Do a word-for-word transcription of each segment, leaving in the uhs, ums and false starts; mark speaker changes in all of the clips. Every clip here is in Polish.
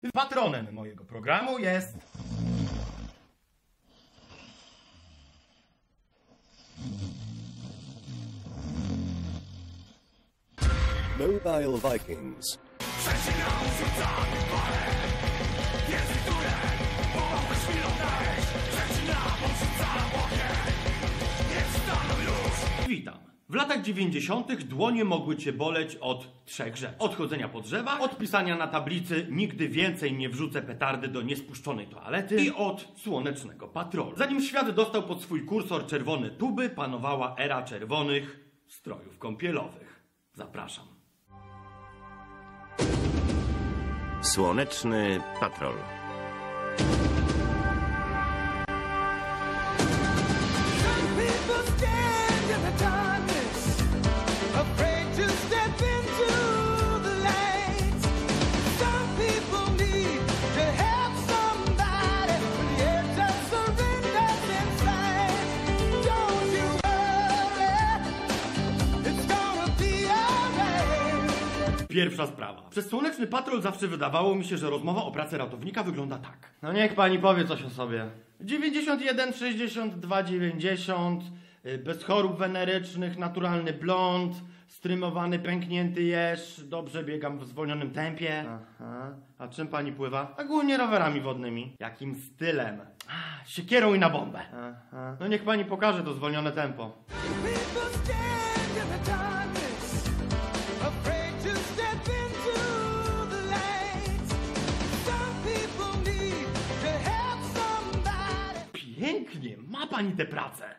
Speaker 1: Patronem mojego programu jest...
Speaker 2: Mobile Vikings.
Speaker 1: Witam. W latach dziewięćdziesiątych dłonie mogły cię boleć od trzech rzeczy. Od chodzenia po drzewach, od pisania na tablicy nigdy więcej nie wrzucę petardy do niespuszczonej toalety i od słonecznego patrolu. Zanim świat dostał pod swój kursor czerwone tuby, panowała era czerwonych strojów kąpielowych. Zapraszam.
Speaker 3: Słoneczny patrol.
Speaker 1: Pierwsza sprawa. Przez Słoneczny Patrol zawsze wydawało mi się, że rozmowa o pracy ratownika wygląda tak. No niech pani powie coś o sobie. dziewięćdziesiąt jeden, sześćdziesiąt dwa, dziewięćdziesiąt, bez chorób wenerycznych, naturalny blond, strymowany, pęknięty jeż, dobrze biegam w zwolnionym tempie. Aha. A czym pani pływa? Ogólnie rowerami wodnymi. Jakim stylem? A, siekierą i na bombę. Aha. No niech pani pokaże to zwolnione tempo. Pięknie, ma pani tę pracę.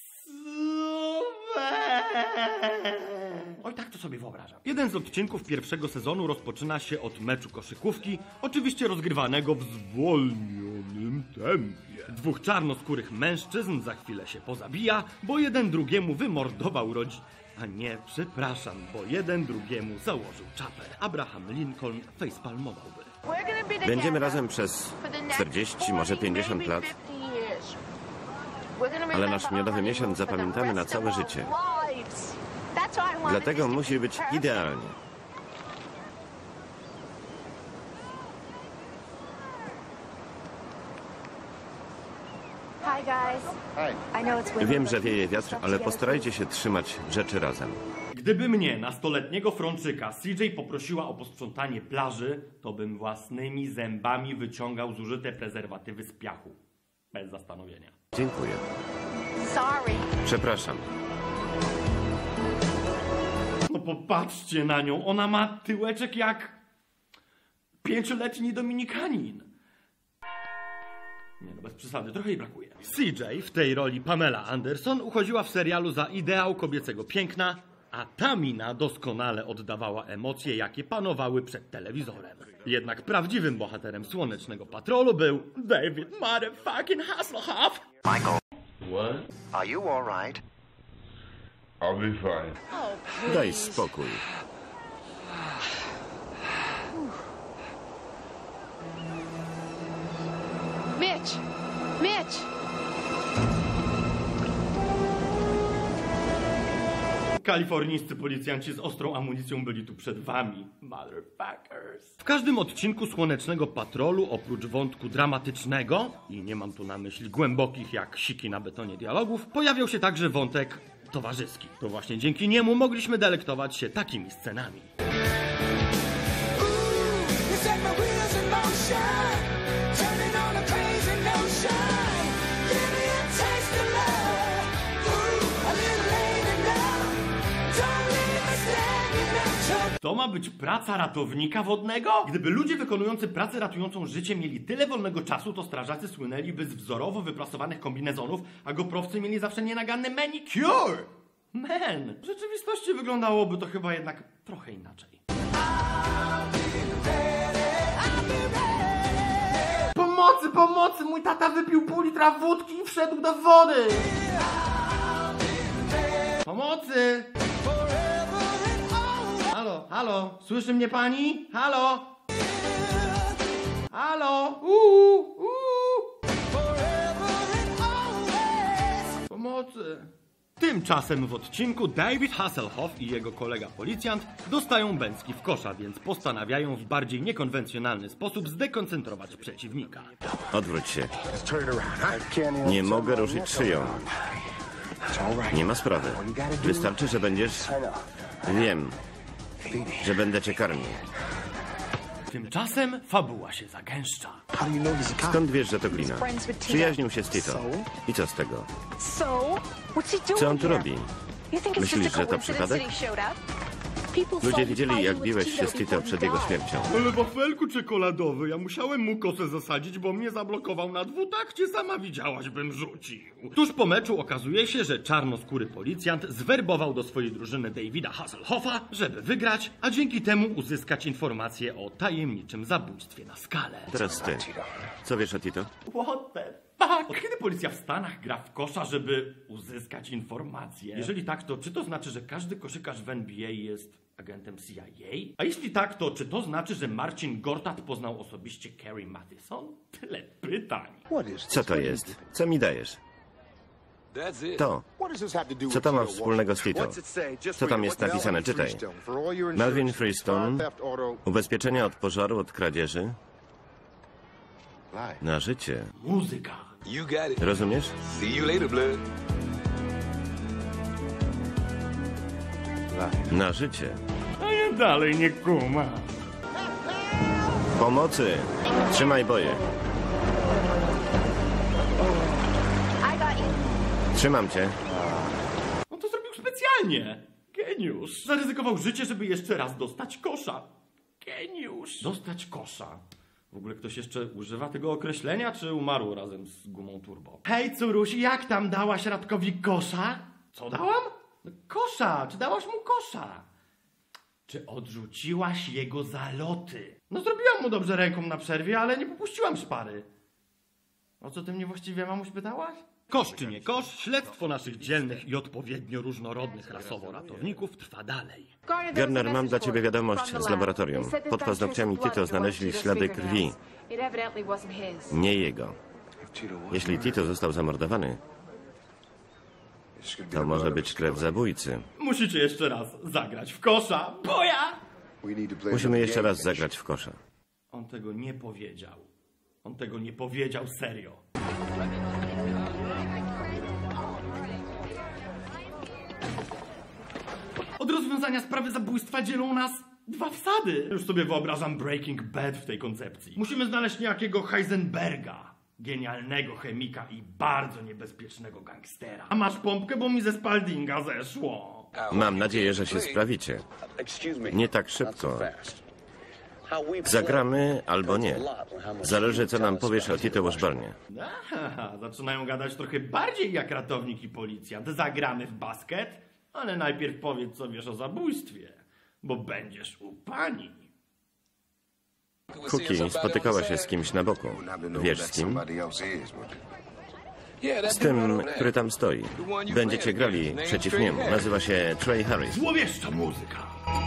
Speaker 1: Super. Oj, tak to sobie wyobrażam. Jeden z odcinków pierwszego sezonu rozpoczyna się od meczu koszykówki, oczywiście rozgrywanego w zwolnionym tempie. Dwóch czarnoskórych mężczyzn za chwilę się pozabija, bo jeden drugiemu wymordował rodzinę. A nie, przepraszam, bo jeden drugiemu założył czapę. Abraham Lincoln facepalmowałby.
Speaker 3: Będziemy razem przez czterdzieści, może pięćdziesiąt lat. Ale nasz miodowy miesiąc zapamiętamy na całe życie. Dlatego musi być idealnie. Wiem, że wieje wiatr, ale postarajcie się trzymać rzeczy razem.
Speaker 1: Gdyby mnie, nastoletniego frączyka, C J poprosiła o posprzątanie plaży, to bym własnymi zębami wyciągał zużyte prezerwatywy z piachu. Bez zastanowienia.
Speaker 3: Dziękuję. Przepraszam.
Speaker 1: No popatrzcie na nią, ona ma tyłeczek jak pięcioletni Dominikanin. Nie no, bez przesady, trochę jej brakuje. C J w tej roli Pamela Anderson uchodziła w serialu za ideał kobiecego piękna, a ta mina doskonale oddawała emocje, jakie panowały przed telewizorem. Jednak prawdziwym bohaterem Słonecznego Patrolu był David motherfucking Hasselhoff.
Speaker 4: Michael.
Speaker 5: What?
Speaker 4: Are you all right?
Speaker 5: I'll be fine.
Speaker 3: Daj spokój.
Speaker 6: Mitch! Mitch!
Speaker 1: Kalifornijscy policjanci z ostrą amunicją byli tu przed wami, motherfuckers. W każdym odcinku Słonecznego Patrolu, oprócz wątku dramatycznego, i nie mam tu na myśli głębokich jak siki na betonie dialogów, pojawiał się także wątek towarzyski. To właśnie dzięki niemu mogliśmy delektować się takimi scenami. To ma być praca ratownika wodnego? Gdyby ludzie wykonujący pracę ratującą życie mieli tyle wolnego czasu, to strażacy słynęliby z wzorowo wyprasowanych kombinezonów, a goprowcy mieli zawsze nienaganny manicure. Man, w rzeczywistości wyglądałoby to chyba jednak trochę inaczej. Pomocy, pomocy! Mój tata wypił pół litra wódki i wszedł do wody! Pomocy! Halo, halo, słyszy mnie pani? Halo? Halo? Uuu, uuu. Pomocy. Tymczasem w odcinku David Hasselhoff i jego kolega policjant dostają bęcki w kosza, więc postanawiają w bardziej niekonwencjonalny sposób zdekoncentrować przeciwnika.
Speaker 3: Odwróć się. Nie mogę ruszyć szyją. Nie ma sprawy. Wystarczy, że będziesz... Wiem, że będę cię karmił.
Speaker 1: Tymczasem fabuła się zagęszcza.
Speaker 3: Skąd wiesz, że to glina? Przyjaźnił się z Tito. I co z tego? Co on tu robi? Myślisz, że to przypadek? Ludzie widzieli, jak biłeś się z Tito przed jego śmiercią.
Speaker 1: Ale wafelku czekoladowy, ja musiałem mu kosę zasadzić, bo mnie zablokował na dwutakcie, sama widziałaś, bym rzucił. Tuż po meczu okazuje się, że czarnoskóry policjant zwerbował do swojej drużyny Davida Hasselhoffa, żeby wygrać, a dzięki temu uzyskać informacje o tajemniczym zabójstwie na skalę.
Speaker 3: Teraz ty. Co wiesz o Tito?
Speaker 1: What the fuck? Od kiedy policja w Stanach gra w kosza, żeby uzyskać informacje? Jeżeli tak, to czy to znaczy, że każdy koszykarz w N B A jest agentem C I A? A jeśli tak, to czy to znaczy, że Marcin Gortat poznał osobiście Carrie Mathison? Tyle pytań.
Speaker 3: Co to jest? Co mi dajesz? To. Co to ma wspólnego z Tito? Co tam jest napisane? Czytaj. Melvin Freestone. Ubezpieczenia od pożaru, od kradzieży. Na życie.
Speaker 1: Muzyka.
Speaker 3: Rozumiesz? Na życie.
Speaker 1: A ja dalej nie kuma.
Speaker 3: Pomocy! Trzymaj boje. Trzymam cię.
Speaker 1: On to zrobił specjalnie. Geniusz. Zaryzykował życie, żeby jeszcze raz dostać kosza. Geniusz. Dostać kosza. W ogóle ktoś jeszcze używa tego określenia, czy umarł razem z gumą turbo? Hej, Curusi, jak tam dałaś Radkowi kosza? Co dałam? No, kosza. Czy dałaś mu kosza? Czy odrzuciłaś jego zaloty? No zrobiłam mu dobrze ręką na przerwie, ale nie popuściłam szpary. O co ty mnie właściwie, mamuś, pytałaś? Kosz czy nie kosz, śledztwo naszych dzielnych i odpowiednio różnorodnych rasowo ratowników trwa dalej.
Speaker 3: Garner, mam dla ciebie wiadomość z laboratorium. Pod paznokciami Tito znaleźli ślady krwi. Nie jego. Jeśli Tito został zamordowany, to może być krew zabójcy.
Speaker 1: Musicie jeszcze raz zagrać w kosza, boja!
Speaker 3: Musimy jeszcze raz zagrać w kosza.
Speaker 1: On tego nie powiedział. On tego nie powiedział serio. Od rozwiązania sprawy zabójstwa dzielą nas dwa wsady. Już sobie wyobrażam Breaking Bad w tej koncepcji. Musimy znaleźć niejakiego Heisenberga, genialnego chemika i bardzo niebezpiecznego gangstera. A masz pompkę, bo mi ze Spaldinga zeszło.
Speaker 3: Mam nadzieję, że się sprawicie. Nie tak szybko. Zagramy albo nie. Zależy, co nam powiesz o Tito Washburnie.
Speaker 1: Aha, zaczynają gadać trochę bardziej jak ratownik i policjant. Zagramy w basket, ale najpierw powiedz, co wiesz o zabójstwie, bo będziesz u pani.
Speaker 3: Cookie spotykała się z kimś na boku. Wiesz z kim? Z tym, który tam stoi. Będziecie grali przeciw niemu. Nazywa się Trey Harris.
Speaker 1: Złowieszcza muzyka.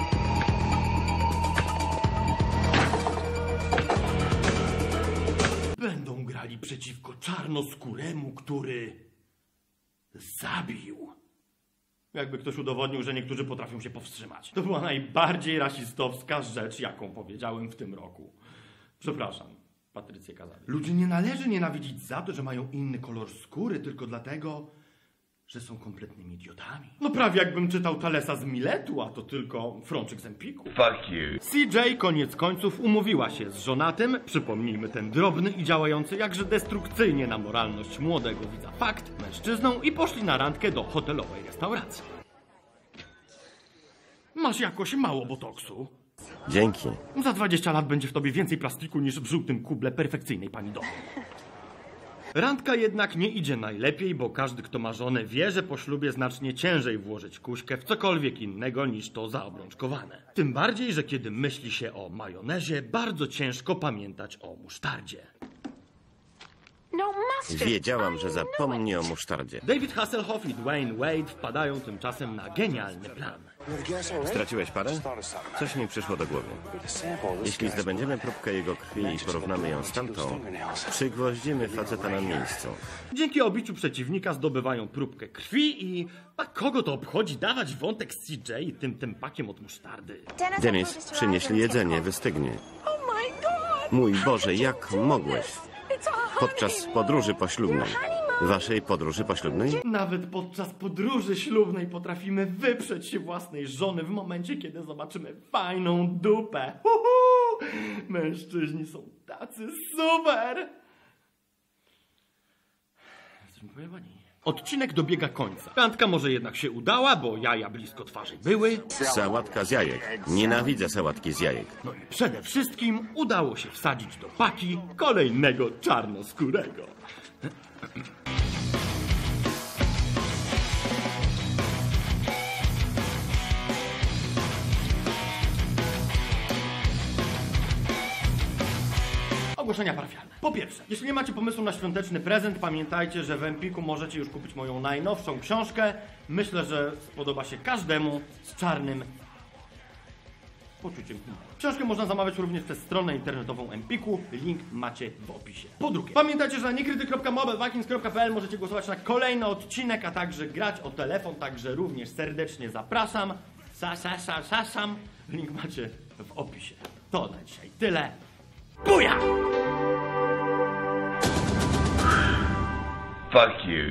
Speaker 1: Będą grali przeciwko czarnoskóremu, który zabił. Jakby ktoś udowodnił, że niektórzy potrafią się powstrzymać. To była najbardziej rasistowska rzecz, jaką powiedziałem w tym roku. Przepraszam, Patrycję Kazali. Ludzi nie należy nienawidzić za to, że mają inny kolor skóry, tylko dlatego, że są kompletnymi idiotami. No prawie jakbym czytał Thalesa z Miletu, a to tylko Frączyk z Empiku.
Speaker 5: Fuck you.
Speaker 1: C J koniec końców umówiła się z żonatym, przypomnijmy ten drobny i działający jakże destrukcyjnie na moralność młodego widza fakt, mężczyzną i poszli na randkę do hotelowej restauracji. Masz jakoś mało botoksu.
Speaker 3: Dzięki.
Speaker 1: Za dwadzieścia lat będzie w tobie więcej plastiku niż w żółtym kuble perfekcyjnej pani domu. Randka jednak nie idzie najlepiej, bo każdy, kto ma żonę, wie, że po ślubie znacznie ciężej włożyć kuśkę w cokolwiek innego niż to zaobrączkowane. Tym bardziej, że kiedy myśli się o majonezie, bardzo ciężko pamiętać o musztardzie.
Speaker 3: Wiedziałam, że zapomni o musztardzie.
Speaker 1: David Hasselhoff i Dwayne Wade wpadają tymczasem na genialny plan.
Speaker 3: Straciłeś parę? Coś mi przyszło do głowy. Jeśli zdobędziemy próbkę jego krwi i porównamy ją z tamtą, przygwoździmy faceta na miejscu.
Speaker 1: Dzięki obiciu przeciwnika zdobywają próbkę krwi i... A kogo to obchodzi dawać wątek z C J tym tempakiem od musztardy?
Speaker 3: Denis, przynieśli jedzenie, wystygnie. Mój Boże, jak mogłeś? Podczas podróży poślubnej. Waszej podróży poślubnej?
Speaker 1: Nawet podczas podróży ślubnej potrafimy wyprzeć się własnej żony w momencie, kiedy zobaczymy fajną dupę. Uhu! Mężczyźni są tacy super! Jesteśmy pojebani. Odcinek dobiega końca. Randka może jednak się udała, bo jaja blisko twarzy były.
Speaker 3: Sałatka z jajek. Nienawidzę sałatki z jajek.
Speaker 1: No i przede wszystkim udało się wsadzić do paki kolejnego czarnoskórego. Ogłoszenia parafialne. Po pierwsze, jeśli nie macie pomysłu na świąteczny prezent, pamiętajcie, że w Empiku możecie już kupić moją najnowszą książkę. Myślę, że spodoba się każdemu z czarnym poczuciem humoru. Książkę można zamawiać również przez stronę internetową Empiku. Link macie w opisie. Po drugie, pamiętajcie, że na niekryty kropka mobile vikings kropka p l możecie głosować na kolejny odcinek, a także grać o telefon, także również serdecznie zapraszam. Sa, sa, sa, sa, sam. Link macie w opisie. To na dzisiaj tyle. Buja!
Speaker 5: Fuck you.